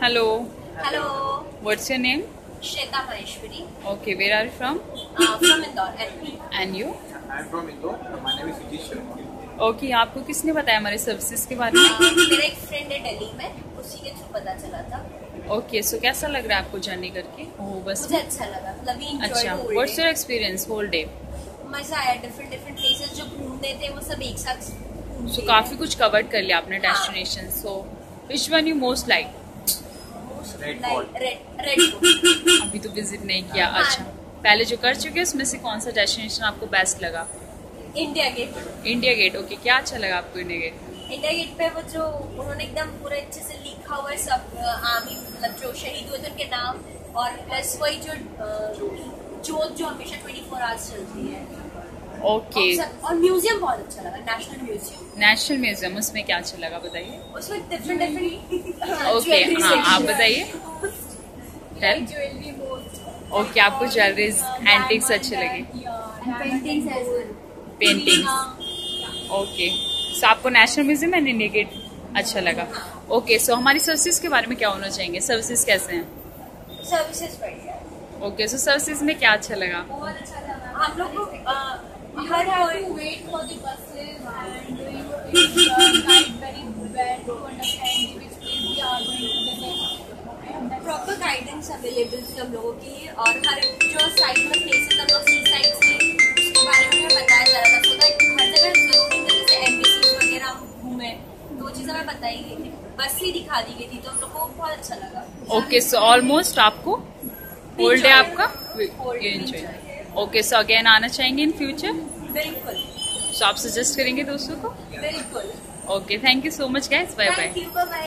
Hello. Hello. What's your name? Shweta Maheshwari. Okay, where are you from? From Indore. And you? I'm from Indore. My name is Satish Sharma. Okay, आपको किसने बताया हमारे services के बारे में? मेरा एक फ्रेंड है दिल्ली में, उसी के थ्रू पता चला था। Okay, so कैसा लग रहा है आपको जर्नी करके? ओह बस मुझे अच्छा लगा, मतलब we enjoyed अच्छा। the whole What's day. your experience whole day? मजा आया, डिफरेंट प्लेसेस जो घूमने थे वो सब एक साथ घूम So लिए। काफी कुछ कवर कर लिया आपने destination. So which one you most like? Red Fort. Red Fort. अभी तो विजिट नहीं किया। हाँ। अच्छा, पहले जो कर चुके हैं उसमें से कौन सा डेस्टिनेशन आपको बेस्ट लगा? India Gate. India Gate. Okay, क्या अच्छा लगा आपको इंडिया गेट? इंडिया गेट पे वो जो उन्होंने एकदम पूरा अच्छे से लिखा हुआ है सब आर्मी, मतलब जो शहीद हुए थे उनके नाम, और प्लस वही जो जोत जो हमेशा 24 आवर्स चलती है। ओके, और म्यूजियम बहुत अच्छा लगा, नेशनल म्यूजियम। नेशनल म्यूजियम, उसमें क्या अच्छा लगा बताइए? उसमें डिफरेंट ओके, हाँ आप बताइए। ज्वेलरी ओके, आपको ज्वेलरीज एंटिक्स अच्छे लगे? पेंटिंग्स। ओके, सो आपको National Museum and India Gate अच्छा लगा। ओके, सो हमारी सर्विसेज के बारे में क्या होना चाहेंगे? सर्विसेज कैसे हैं? सर्विसेज बढ़िया। ओके, सो सर्विसेज में क्या अच्छा लगा? बहुत अच्छा लगा। हम लोग को हर wait for the buses and you guide very well to understand which place we are going to visit. Proper guidance available थी हम लोगों के लिए, और हर जो साइड में प्लेसेस हम लोग सी साइड से उसके बारे में हमें बताया जा रहा था, सो दैट हर जगह जरूरी नहीं जैसे एम्बेसीज वगैरह हम घूमे तो वो चीज़ हमें बताई गई थी, बस ही दिखा दी गई थी, तो हम लोग को बहुत अच्छा लगा। ओके, सो ऑलमोस्ट आपको होल डे आपका एंजॉय। ओके, सो अगेन आना चाहेंगे इन फ्यूचर? बिल्कुल सो आप सजेस्ट करेंगे दोस्तों को? बिल्कुल। Okay, thank you so much guys, bye bye. Thank you, bye bye.